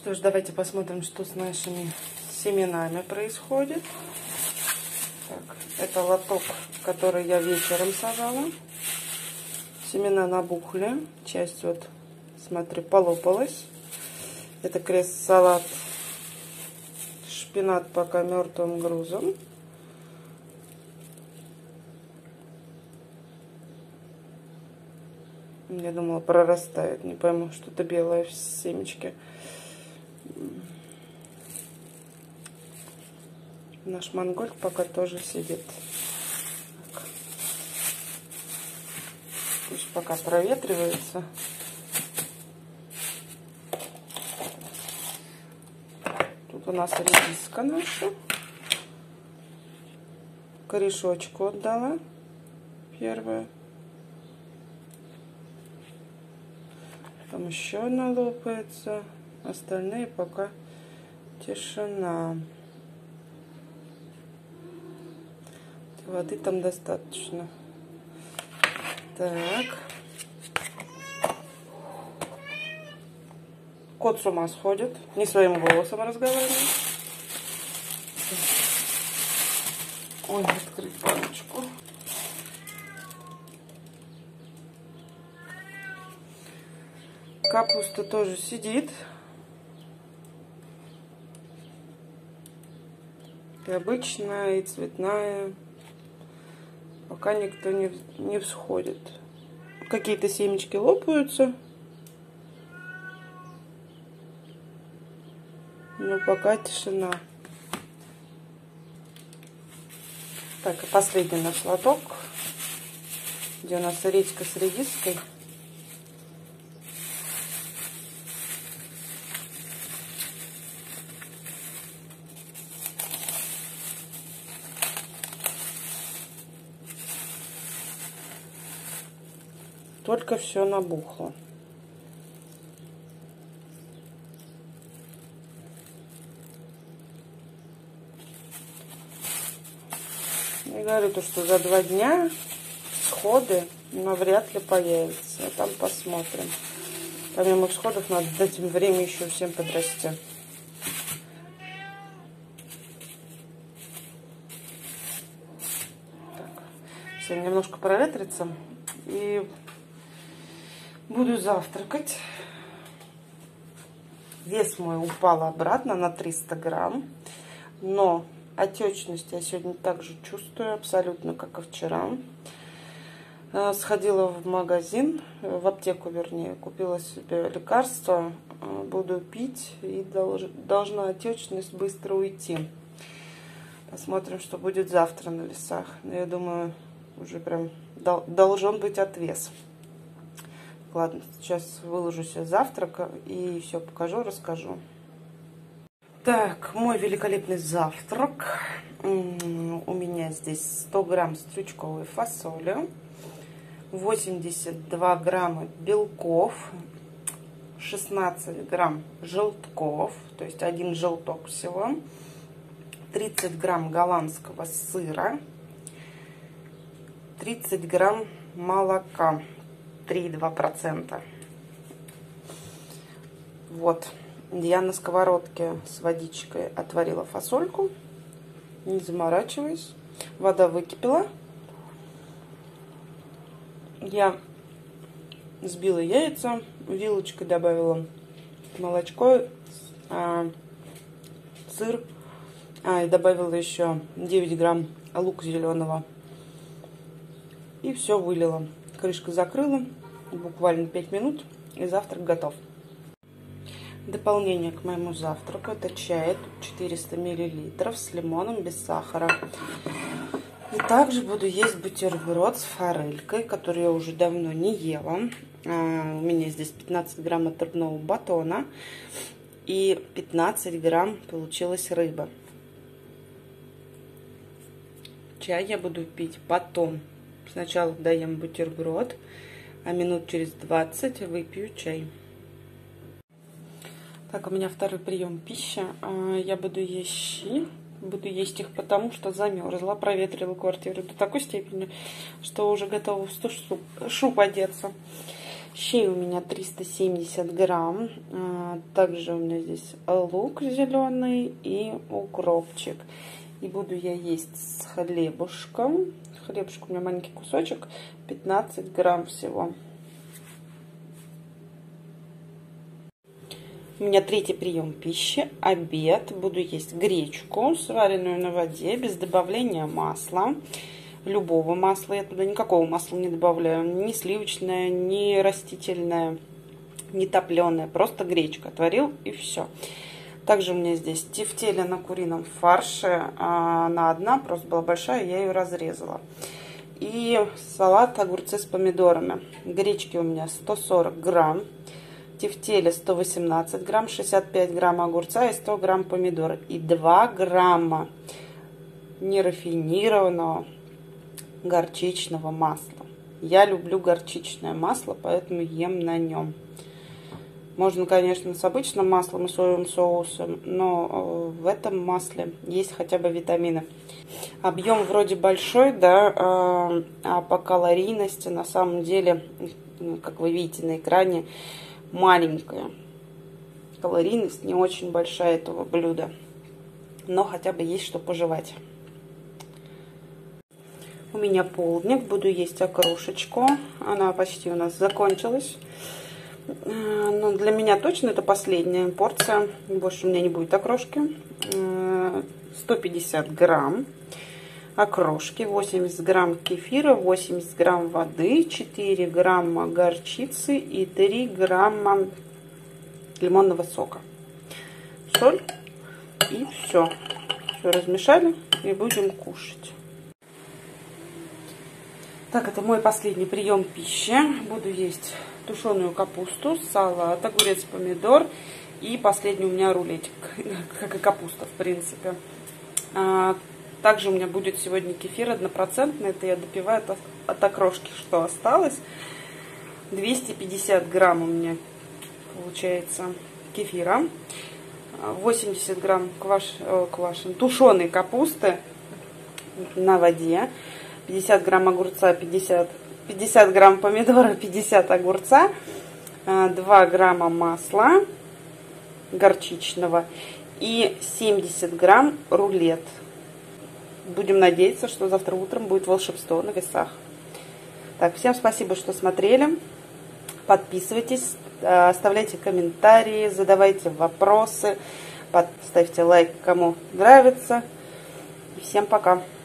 Что ж, давайте посмотрим, что с нашими семенами происходит. Так, это лоток, который я вечером сажала. Семена набухли. Часть вот, смотри, полопалась. Это крест-салат. Шпинат пока мертвым грузом. Я думала, прорастает. Не пойму, что-то белое в семечке. Наш мангольд пока тоже сидит. Так. Пусть пока проветривается. Тут у нас редиска наша. Корешочку отдала. Первая. Там еще одна лопается. Остальные пока тишина. Воды там достаточно. Так. Кот с ума сходит. Не своим голосом разговаривает. Ой, открыть баночку. Капуста тоже сидит. И обычная, и цветная. Пока никто не всходит. Какие-то семечки лопаются. Но пока тишина. Так, и последний наш лоток, где у нас редька с редиской. Только все набухло. Я говорю, то, что за 2 дня всходы навряд ли появятся. А там посмотрим. Помимо всходов надо дать им время еще всем подрасти. Так. Все немножко проветрится. И буду завтракать. Вес мой упал обратно на 300 грамм. Но отечность я сегодня также чувствую, абсолютно как и вчера. Сходила в магазин, в аптеку вернее, купила себе лекарство. Буду пить, и должна отечность быстро уйти. Посмотрим, что будет завтра на весах. Но я думаю, уже прям должен быть отвес. Ладно, сейчас выложу себе завтрак и все покажу, расскажу. Так, мой великолепный завтрак. У меня здесь 100 грамм стручковой фасоли, 82 грамма белков, 16 грамм желтков, то есть 1 желток всего, 30 грамм голландского сыра, 30 грамм молока, 3,2%. Вот. Я на сковородке с водичкой отварила фасольку. Не заморачиваясь. Вода выкипела. Я взбила яйца. Вилочкой добавила молочко, сыр. И добавила еще 9 грамм лука зеленого. И все вылила. Крышкой закрыла. Буквально 5 минут. И завтрак готов. Дополнение к моему завтраку. Это чай. Тут 400 мл с лимоном, без сахара. И также буду есть бутерброд с форелькой, который я уже давно не ела. У меня здесь 15 грамм отрубного батона. И 15 грамм получилась рыба. Чай я буду пить потом. Сначала доем бутерброд, а минут через 20 выпью чай. Так, у меня второй прием пищи. Я буду есть щи. Буду есть их потому, что замерзла. Проветрила квартиру до такой степени, что уже готова в 100 шуб одеться. Щей у меня 370 грамм. Также у меня здесь лук зеленый и укропчик. И буду я есть с хлебушком. Хлебушек у меня маленький кусочек, 15 грамм всего. У меня третий прием пищи, обед. Буду есть гречку, сваренную на воде, без добавления масла. Любого масла, я туда никакого масла не добавляю. Ни сливочное, ни растительное, ни топленое. Просто гречка. Отварил и все. Также у меня здесь тефтели на курином фарше. Она одна, просто была большая, я ее разрезала. И салат огурцы с помидорами. Гречки у меня 140 грамм. Тефтели 118 грамм, 65 грамм огурца и 100 грамм помидора. И 2 грамма нерафинированного горчичного масла. Я люблю горчичное масло, поэтому ем на нем. Можно, конечно, с обычным маслом и соевым соусом, но в этом масле есть хотя бы витамины. Объем вроде большой, да, а по калорийности на самом деле, как вы видите на экране, маленькая. Калорийность не очень большая этого блюда, но хотя бы есть что пожевать. У меня полдник, буду есть окрошечку. Она почти у нас закончилась. Но для меня точно это последняя порция. Больше у меня не будет окрошки. 150 грамм окрошки, 80 грамм кефира, 80 грамм воды, 4 грамма горчицы и 3 грамма лимонного сока. Соль и все. Все размешали и будем кушать. Так, это мой последний прием пищи. Буду есть тушеную капусту, салат, огурец, помидор и последний у меня рулетик, как и капуста, в принципе. Также у меня будет сегодня кефир 1%. Это я допиваю от окрошки, что осталось. 250 грамм у меня получается кефира. 80 грамм тушеной капусты на воде. 50 грамм огурца, 50 грамм помидора, 50 огурца, 2 грамма масла горчичного и 70 грамм рулет. Будем надеяться, что завтра утром будет волшебство на весах. Так, всем спасибо, что смотрели. Подписывайтесь, оставляйте комментарии, задавайте вопросы, ставьте лайк, кому нравится. И всем пока!